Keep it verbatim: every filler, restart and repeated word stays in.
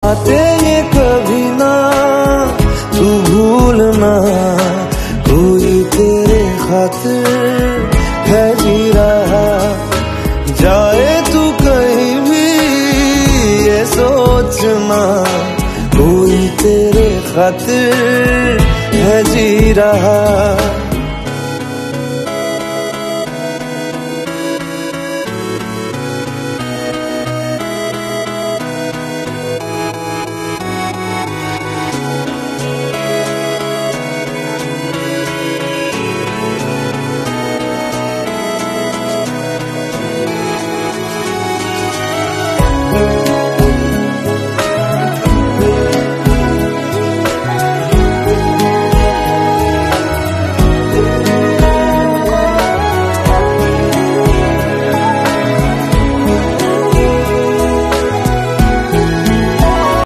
बातें ये कभी ना तू भूलना, कोई तेरे खातिर है जी रहा। जाए तू कहीं भी ये सोचना, कोई तेरे खातिर है जी रहा।